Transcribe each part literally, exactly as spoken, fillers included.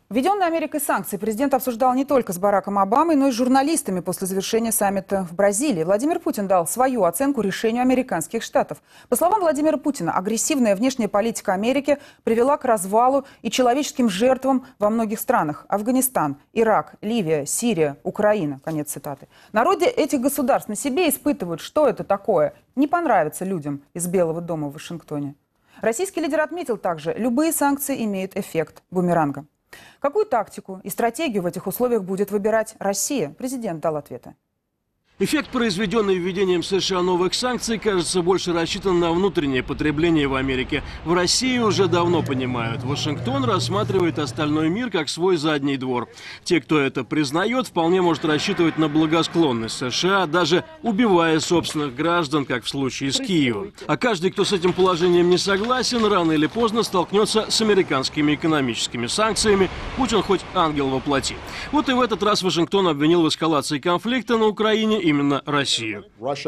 Введенные Америкой санкции президент обсуждал не только с Бараком Обамой, но и с журналистами после завершения саммита в Бразилии. Владимир Путин дал свою оценку решению американских штатов. По словам Владимира Путина, агрессивная внешняя политика Америки привела к развалу и человеческим жертвам во многих странах. Афганистан, Ирак, Ливия, Сирия, Украина. Конец цитаты. Народы этих государств на себе испытывают, что это такое. Не понравится людям из Белого дома в Вашингтоне. Российский лидер отметил также, любые санкции имеют эффект бумеранга. Какую тактику и стратегию в этих условиях будет выбирать Россия? Президент дал ответы. Эффект, произведенный введением США новых санкций, кажется, больше рассчитан на внутреннее потребление в Америке. В России уже давно понимают, Вашингтон рассматривает остальной мир как свой задний двор. Те, кто это признает, вполне может рассчитывать на благосклонность США, даже убивая собственных граждан, как в случае с Киевом. А каждый, кто с этим положением не согласен, рано или поздно столкнется с американскими экономическими санкциями, будь он хоть ангел во плоти. Вот и в этот раз Вашингтон обвинил в эскалации конфликта на Украине именно Россию.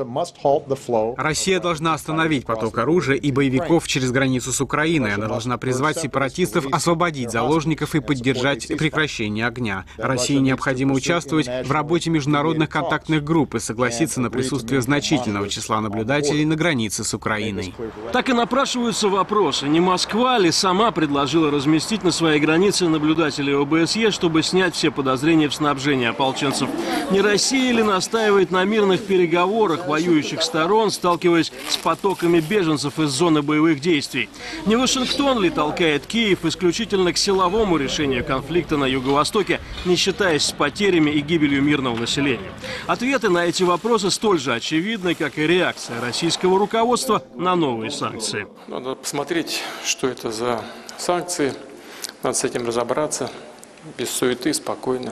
Россия должна остановить поток оружия и боевиков через границу с Украиной. Она должна призвать сепаратистов, освободить заложников и поддержать прекращение огня. России необходимо участвовать в работе международных контактных групп и согласиться на присутствие значительного числа наблюдателей на границе с Украиной. Так и напрашиваются вопросы. Не Москва ли сама предложила разместить на своей границе наблюдателей ОБСЕ, чтобы снять все подозрения в снабжении ополченцев? Не Россия ли настаивает на мирных переговорах воюющих сторон, сталкиваясь с потоками беженцев из зоны боевых действий? Не Вашингтон ли толкает Киев исключительно к силовому решению конфликта на Юго-Востоке, не считаясь с потерями и гибелью мирного населения? Ответы на эти вопросы столь же очевидны, как и реакция российского руководства на новые санкции. Надо посмотреть, что это за санкции, надо с этим разобраться, без суеты, спокойно.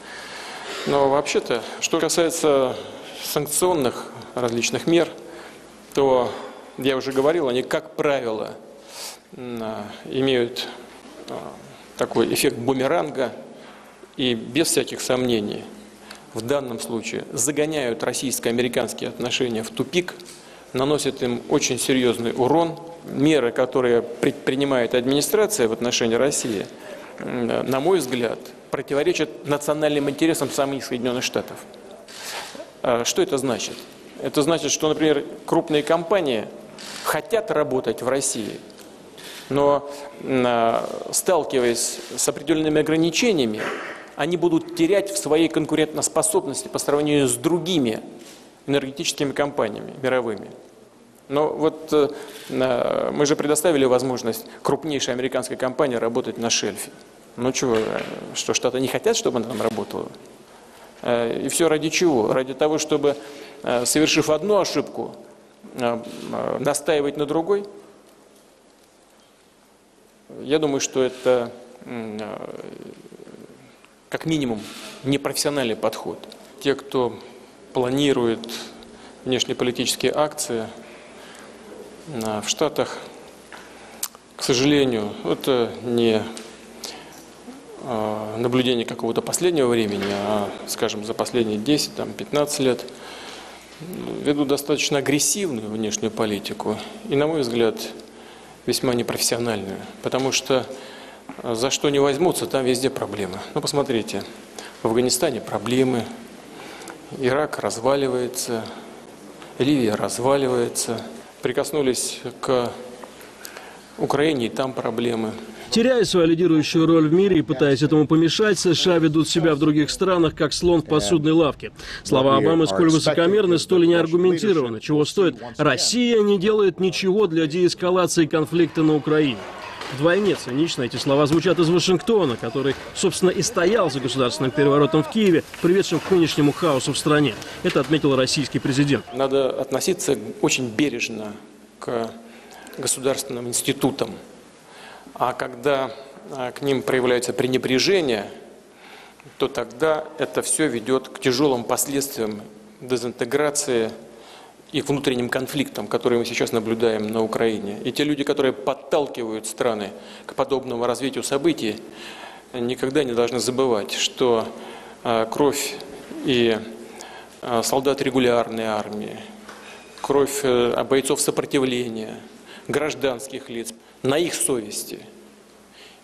Но вообще-то, что касается санкционных различных мер, то, я уже говорил, они, как правило, имеют такой эффект бумеранга и, без всяких сомнений, в данном случае загоняют российско-американские отношения в тупик, наносят им очень серьезный урон. Меры, которые предпринимает администрация в отношении России, на мой взгляд, противоречат национальным интересам самих Соединенных Штатов. Что это значит? Это значит, что, например, крупные компании хотят работать в России, но, сталкиваясь с определенными ограничениями, они будут терять в своей конкурентоспособности по сравнению с другими энергетическими компаниями мировыми. Но вот мы же предоставили возможность крупнейшей американской компании работать на шельфе. Ну чего, что Штаты не хотят, чтобы она там работала? И все ради чего? Ради того, чтобы, совершив одну ошибку, настаивать на другой? Я думаю, что это, как минимум, непрофессиональный подход. Те, кто планирует внешнеполитические акции в Штатах, к сожалению, это не наблюдение какого-то последнего времени, а, скажем, за последние десять-пятнадцать лет, ведут достаточно агрессивную внешнюю политику и, на мой взгляд, весьма непрофессиональную, потому что за что не возьмутся, там везде проблемы. Ну, посмотрите, в Афганистане проблемы, Ирак разваливается, Ливия разваливается. Прикоснулись к Украине, и там проблемы. Теряя свою лидирующую роль в мире и пытаясь этому помешать, США ведут себя в других странах, как слон в посудной лавке. Слова Обамы сколь высокомерны, столь и не аргументированы. Чего стоит? Россия не делает ничего для деэскалации конфликта на Украине. Вдвойне цинично эти слова звучат из Вашингтона, который, собственно, и стоял за государственным переворотом в Киеве, приведшим к нынешнему хаосу в стране. Это отметил российский президент. Надо относиться очень бережно к государственным институтам. А когда к ним проявляется пренебрежение, то тогда это все ведет к тяжелым последствиям дезинтеграции и к внутренним конфликтам, которые мы сейчас наблюдаем на Украине. И те люди, которые подталкивают страны к подобному развитию событий, никогда не должны забывать, что кровь и солдат регулярной армии, кровь бойцов сопротивления, гражданских лиц на их совести.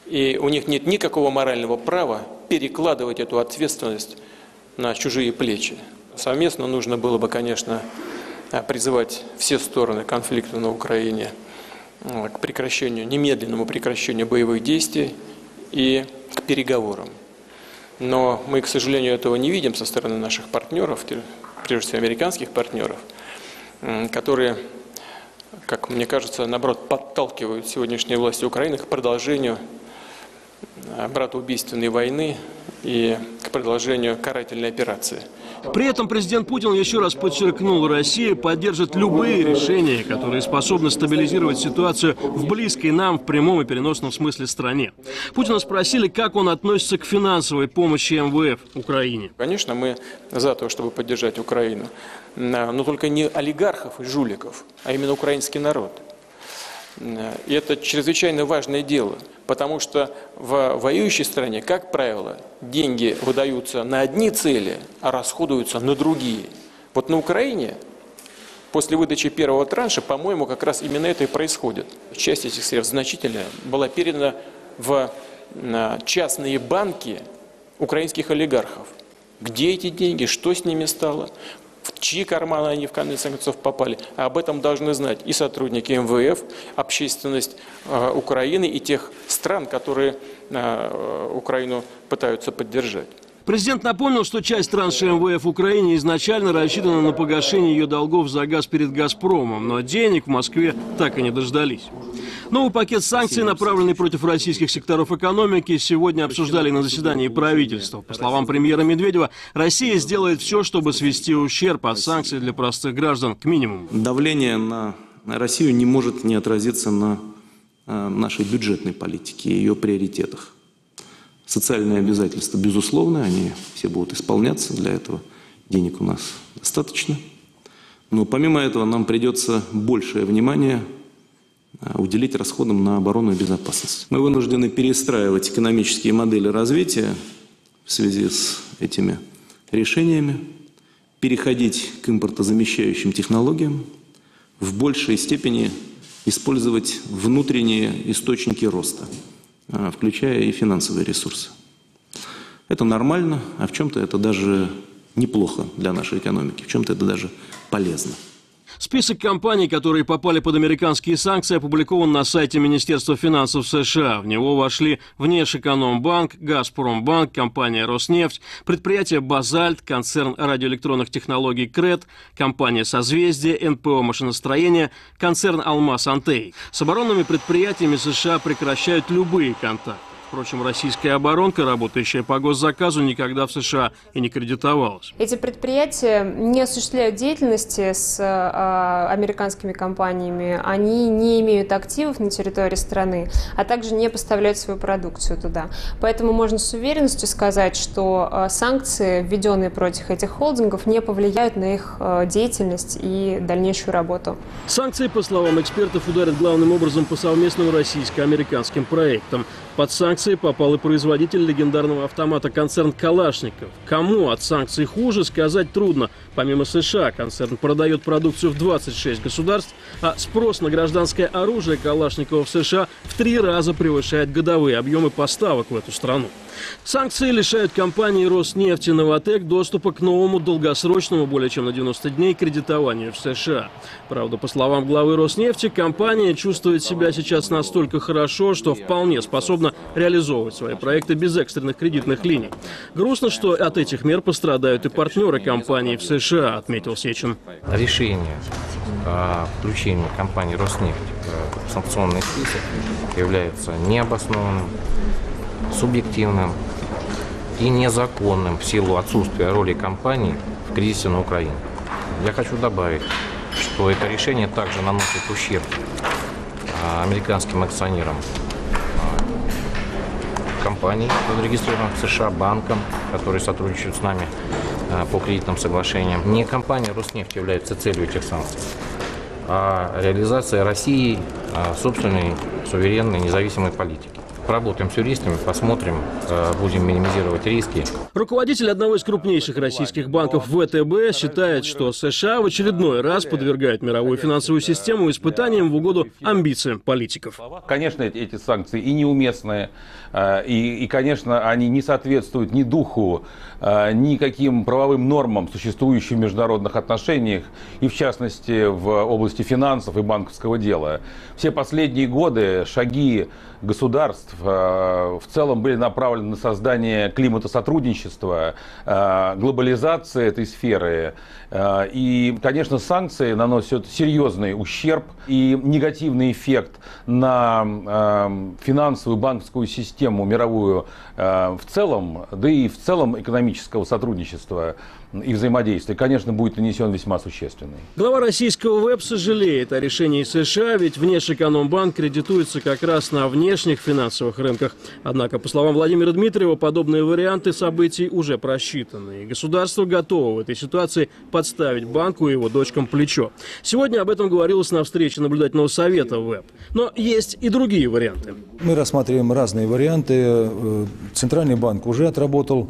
И у них нет никакого морального права перекладывать эту ответственность на чужие плечи. Совместно нужно было бы, конечно, призывать все стороны конфликта на Украине к прекращению, немедленному прекращению боевых действий и к переговорам. Но мы, к сожалению, этого не видим со стороны наших партнеров, прежде всего американских партнеров, которые, как мне кажется, наоборот, подталкивают сегодняшние власти Украины к продолжению братоубийственной войны и к продолжению карательной операции. При этом президент Путин еще раз подчеркнул, Россия поддержит любые решения, которые способны стабилизировать ситуацию в близкой нам в прямом и переносном смысле стране. Путина спросили, как он относится к финансовой помощи эм вэ эф Украине. Конечно, мы за то, чтобы поддержать Украину, но только не олигархов и жуликов, а именно украинский народ. И это чрезвычайно важное дело, потому что в воюющей стране, как правило, деньги выдаются на одни цели, а расходуются на другие. Вот на Украине после выдачи первого транша, по-моему, как раз именно это и происходит. Часть этих средств значительная была передана в частные банки украинских олигархов. Где эти деньги, что с ними стало? В чьи карманы они в конце концов попали. А об этом должны знать и сотрудники эм вэ эф, общественность э, Украины и тех стран, которые э, Украину пытаются поддержать. Президент напомнил, что часть транша эм вэ эф Украине изначально рассчитана на погашение ее долгов за газ перед «Газпромом», но денег в Москве так и не дождались. Новый пакет санкций, направленный против российских секторов экономики, сегодня обсуждали на заседании правительства. По словам премьера Медведева, Россия сделает все, чтобы свести ущерб от санкций для простых граждан к минимуму. Давление на Россию не может не отразиться на нашей бюджетной политике и ее приоритетах. Социальные обязательства, безусловно, они все будут исполняться, для этого денег у нас достаточно. Но помимо этого нам придется большее внимание уделить расходам на оборону и безопасность. Мы вынуждены перестраивать экономические модели развития в связи с этими решениями, переходить к импортозамещающим технологиям, в большей степени использовать внутренние источники роста, включая и финансовые ресурсы. Это нормально, а в чем-то это даже неплохо для нашей экономики, в чем-то это даже полезно. Список компаний, которые попали под американские санкции, опубликован на сайте Министерства финансов США. В него вошли Внешэкономбанк, Газпромбанк, компания Роснефть, предприятие «Базальт», концерн радиоэлектронных технологий «Крет», компания «Созвездие», эн пэ о «Машиностроение», концерн «Алмаз-Антей». С оборонными предприятиями США прекращают любые контакты. Впрочем, российская оборонка, работающая по госзаказу, никогда в США и не кредитовалась. Эти предприятия не осуществляют деятельности с э, американскими компаниями, они не имеют активов на территории страны, а также не поставляют свою продукцию туда. Поэтому можно с уверенностью сказать, что э, санкции, введенные против этих холдингов, не повлияют на их э, деятельность и дальнейшую работу. Санкции, по словам экспертов, ударят главным образом по совместным российско-американским проектам. Под санкции попал и производитель легендарного автомата концерн «Калашников». Кому от санкций хуже, сказать трудно. Помимо США, концерн продает продукцию в двадцать шесть государств, а спрос на гражданское оружие Калашникова в США в три раза превышает годовые объемы поставок в эту страну. Санкции лишают компании «Роснефть» и «Новатэк» доступа к новому долгосрочному, более чем на девяносто дней, кредитованию в США. Правда, по словам главы «Роснефти», компания чувствует себя сейчас настолько хорошо, что вполне способна реализовывать свои проекты без экстренных кредитных линий. Грустно, что от этих мер пострадают и партнеры компании в США, отметил Сечин. Решение о включении компании «Роснефть» в санкционный список является необоснованным, субъективным и незаконным в силу отсутствия роли компании в кризисе на Украине. Я хочу добавить, что это решение также наносит ущерб американским акционерам компаний, зарегистрированных в США, банкам, которые сотрудничают с нами по кредитным соглашениям. Не компания «Роснефть» является целью этих санкций, а реализация России собственной суверенной независимой политики. Поработаем с юристами, посмотрим, будем минимизировать риски. Руководитель одного из крупнейших российских банков вэ тэ бэ считает, что США в очередной раз подвергают мировую финансовую систему испытаниям в угоду амбициям политиков. Конечно, эти санкции и неуместные, и, и, конечно, они не соответствуют ни духу, никаким правовым нормам, существующим в международных отношениях, и в частности в области финансов и банковского дела. Все последние годы шаги государств в целом были направлены на создание климата сотрудничества, глобализации этой сферы. И, конечно, санкции наносят серьезный ущерб и негативный эффект на финансовую банковскую систему мировую в целом, да и в целом экономического сотрудничества и взаимодействия, конечно, будет нанесен весьма существенный. Глава российского ВЭБ сожалеет о решении США, ведь Внешэкономбанк кредитуется как раз на внешних финансовых рынках. Однако, по словам Владимира Дмитриева, подобные варианты событий уже просчитаны. И государство готово в этой ситуации подставить банку и его дочкам плечо. Сегодня об этом говорилось на встрече наблюдательного совета ВЭБ. Но есть и другие варианты. Мы рассматриваем разные варианты. Центральный банк уже отработал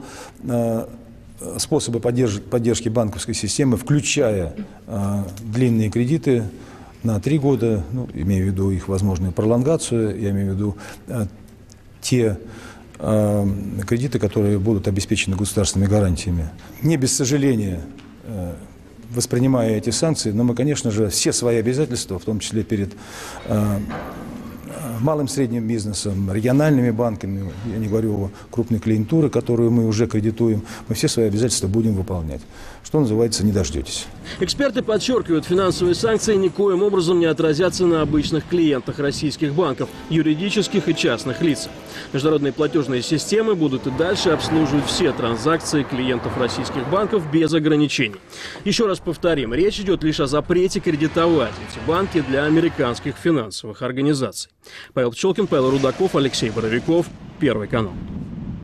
способы поддержки банковской системы, включая э, длинные кредиты на три года, ну, имею в виду их возможную пролонгацию, я имею в виду э, те э, кредиты, которые будут обеспечены государственными гарантиями. Не без сожаления, э, воспринимая эти санкции, но мы, конечно же, все свои обязательства, в том числе перед э, малым и средним бизнесом, региональными банками, я не говорю о крупной клиентуре, которую мы уже кредитуем, мы все свои обязательства будем выполнять. Что называется, не дождетесь. Эксперты подчеркивают, финансовые санкции никоим образом не отразятся на обычных клиентах российских банков, юридических и частных лиц. Международные платежные системы будут и дальше обслуживать все транзакции клиентов российских банков без ограничений. Еще раз повторим, речь идет лишь о запрете кредитовать эти банки для американских финансовых организаций. Павел Пчелкин, Павел Рудаков, Алексей Боровиков, Первый канал.